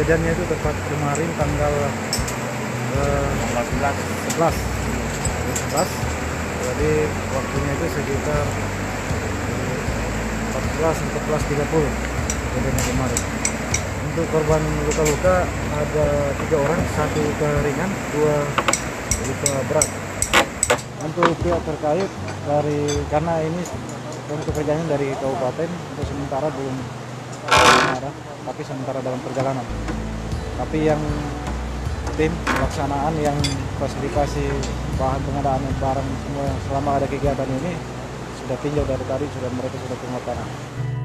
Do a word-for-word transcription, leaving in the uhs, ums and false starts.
kejadiannya itu tepat kemarin tanggal eh, sebelas sebelas, jadi waktunya itu sekitar empat belas empat belas tiga puluh kejadiannya kemarin. Untuk korban luka-luka ada tiga orang, satu luka ringan, dua luka berat. Untuk pihak terkait dari, karena ini untuk kerjanya dari kabupaten, untuk sementara belum ada, tapi sementara dalam perjalanan. Tapi yang tim pelaksanaan yang fasilitasi bahan pengadaan barang semua selama ada kegiatan ini sudah tinjau dari tadi, sudah mereka sudah ke lapangan.